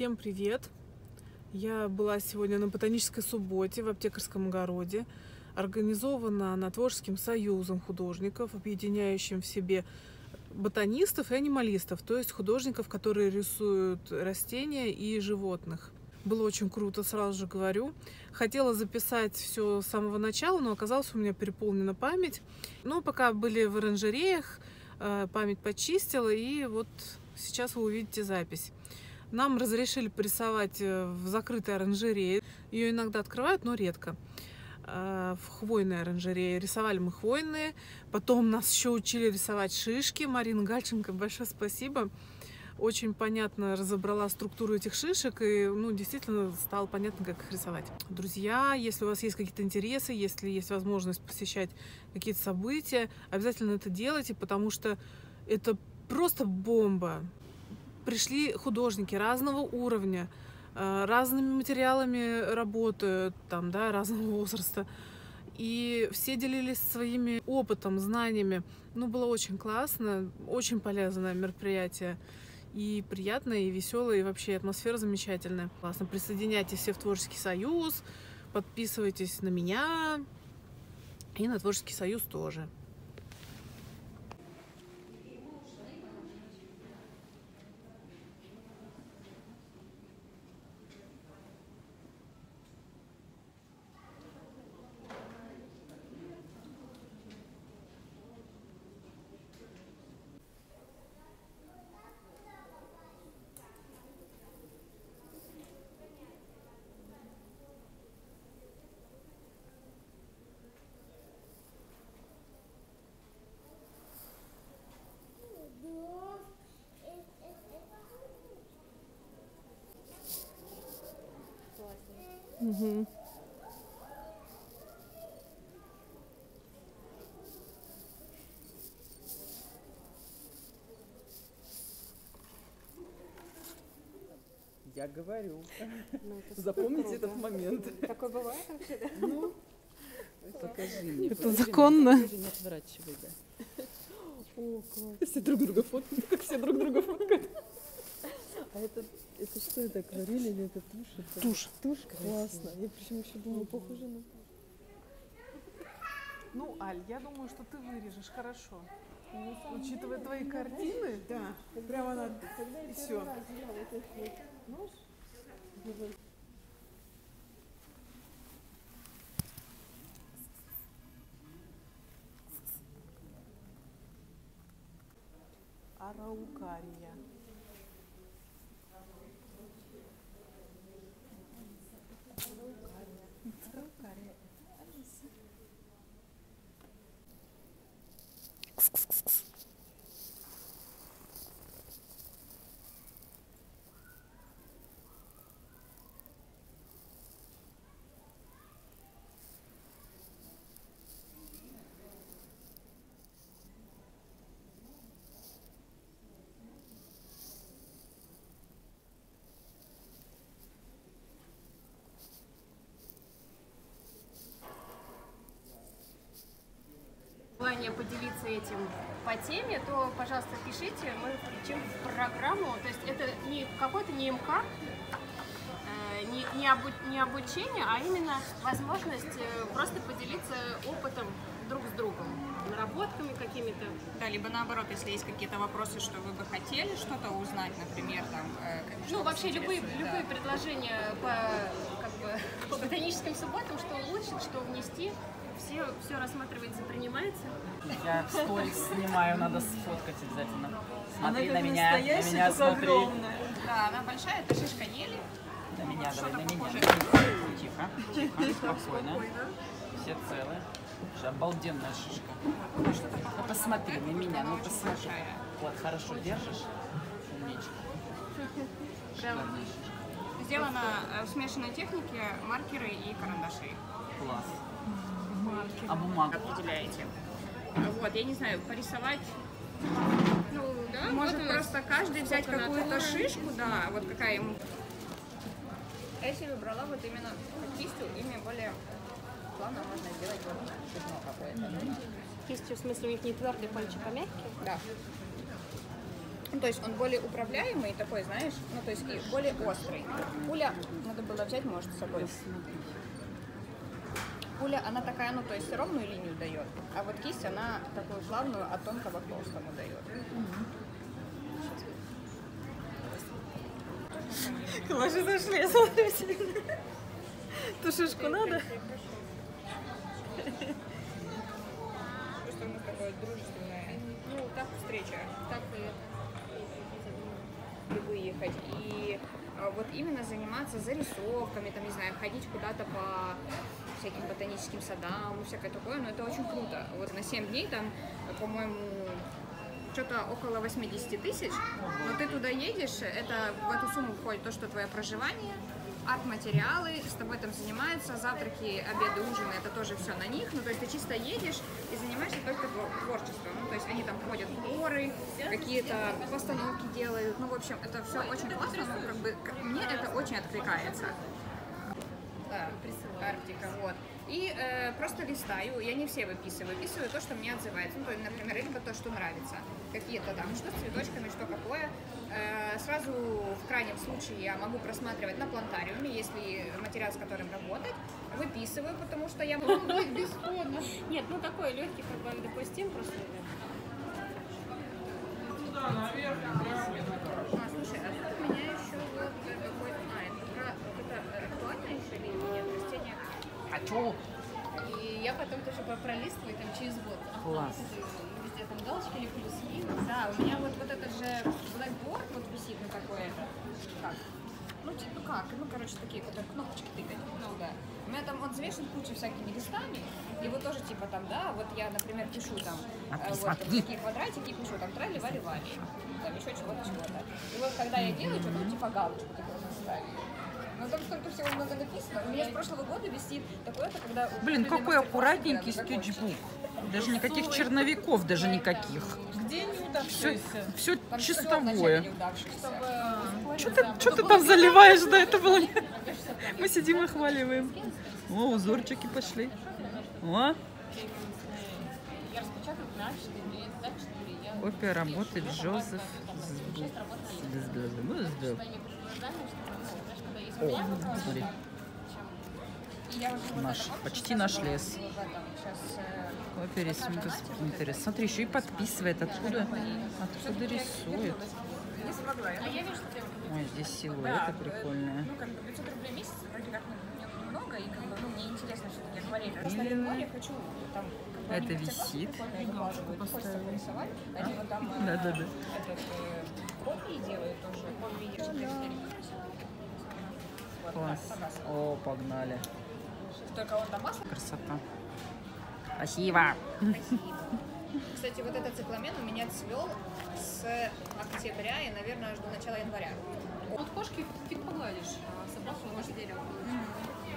Всем привет! Я была сегодня на Ботанической субботе в Аптекарском огороде. Организована она Творческим союзом художников, объединяющим в себе ботанистов и анималистов, то есть художников, которые рисуют растения и животных. Было очень круто, сразу же говорю. Хотела записать все с самого начала, но оказалось, у меня переполнена память. Но пока были в оранжереях, память почистила, и вот сейчас вы увидите запись. Нам разрешили порисовать в закрытой оранжерее. Ее иногда открывают, но редко. В хвойной оранжерее рисовали мы хвойные. Потом нас еще учили рисовать шишки. Марина Гальченко, большое спасибо. Очень понятно разобрала структуру этих шишек, и действительно стало понятно, как их рисовать. Друзья, если у вас есть какие-то интересы, если есть возможность посещать какие-то события, обязательно это делайте, потому что это просто бомба. Пришли художники разного уровня, разными материалами работают, разного возраста. И все делились своими опытом, знаниями. Было очень классно, очень полезное мероприятие. И приятное, и веселое, и вообще атмосфера замечательная. Классно. Присоединяйтесь все в Творческий союз, подписывайтесь на меня и на Творческий союз тоже. Угу. Я говорю. Запомните этот момент. Такое бывает вообще, да? Ну, покажи мне. Это законно. Покажи, не отворачивай, да. О, класс. Все друг друга фоткают, как все друг друга фоткают. А это что это, акварель или это тушь? Тушь. Тушь классно. Я причем еще думала, похоже на... Аль, я думаю, что ты вырежешь хорошо. Учитывая твои картины, Да, прямо надо. когда я И первый всё. раз взяла этот вот нож, Араукария. желание поделиться этим по теме, то, пожалуйста, пишите, мы включим в программу. То есть это не какой-то не МК, не обучение, а именно возможность просто поделиться опытом друг с другом, наработками какими-то. Да, либо наоборот, если есть какие-то вопросы, что вы бы хотели что-то узнать, например, Вообще любые предложения по ботаническим субботам, что улучшить, что внести, все рассматривается, принимается. Я сторис снимаю, надо сфоткать обязательно. Смотри Она на меня смотри. огромная. Да, она большая, это шишка ели. На меня, давай, на меня. Тихо, спокойно. Все целы. Обалденная шишка. Ну посмотри на меня, посмотри. Вот, хорошо держишь. Умничка. Шикарная шишка. Сделана в смешанной технике маркеры и карандаши. Класс. А бумага? Определяете. Вот, я не знаю, порисовать. Да, Может вот просто каждый взять какую-то шишку, да, вот какая ему. Я себе брала вот именно кистью, ими более плавно можно сделать вот пятно какое-то. кистью, в смысле, у них не твердый пальчик, а мягкий? Да. Ну, то есть он более управляемый такой, знаешь, ну, то есть и более острый. Пуля, надо было взять, может, с собой. Пуля, она такая, ну, то есть ровную линию дает, а вот кисть, она такую плавную от тонкого к толстому дает. Классно зашли, смотрите. Тушишку надо? Просто у нас такое дружественное, ну, так встреча, так и выехать. И вот именно заниматься зарисовками, там, не знаю, ходить куда-то по всяким ботаническим садам, всякое такое, но это очень круто. Вот на 7 дней там, по-моему, что-то около 80 тысяч, но ты туда едешь, это в эту сумму входит то, что твое проживание, арт-материалы, с тобой там занимаются, завтраки, обеды, ужины, это тоже все на них, ну то есть ты чисто едешь и занимаешься только творчеством, ну то есть они там ходят в горы, какие-то постановки делают, ну в общем это все очень классно, ну как бы мне это очень откликается. Да, Арктика, вот. И просто листаю, я не все выписываю то, что мне отзывается. Ну, то есть, например, либо то, что нравится. Какие-то там, что с цветочками, что какое. Сразу в крайнем случае я могу просматривать на плантариуме, если материал, с которым работать. Выписываю, потому что я могу быть бесходно. Нет, ну такой легкий, как бы, допустим, просто. Слушай, а тут у меня еще вот какой-то... это актуально еще или нет? Растение. А чё? И я потом тоже пролистываю там через год. Класс. Везде там галочки или плюсы. Да, у меня вот этот же блэкборд вот висит на такое, как? Ну, типа как? Ну, короче, такие, которые кнопочки тыкать. Ну, да. У меня там он взвешен кучей всякими листами, и вот тоже типа там, да, вот я, например, пишу там, вот такие квадратики, пишу там трали-вали-вали, там еще чего-то, чего-то. И вот когда я делаю что-то, ну, типа галочку такую ставить. Но там столько всего много написано. У меня с прошлого года висит такое-то, когда... Блин, какой аккуратненький скетчбук. Даже никаких черновиков, даже никаких. Где неудавшиеся? Все Там чистовое. Чтобы... Что ты там заливаешь? Да, это было... Мы сидим и хваливаем. О, узорчики пошли. О, Я распечатаю на А4, копия работы Джозеф. О, смотри. Наш, почти наш лес. Копия рисунка. Интересно. Смотри, еще и подписывает. Откуда рисует? А я вижу, что ты... Ой, здесь силуэты прикольные. Ну, как бы 500 рублей в месяц, вроде как много, и как бы, ну, мне интересно все-таки акварель. Просто я хочу там... Это висит. Хочется порисовать. Они вот там Да-да-да. копии делают тоже. Класс. О, погнали. Только он там масло. Красота. Спасибо. Кстати, вот этот цикламен у меня цвел с октября и, наверное, аж до начала января. Вот кошки фиг погладишь, а собаку можно дерево.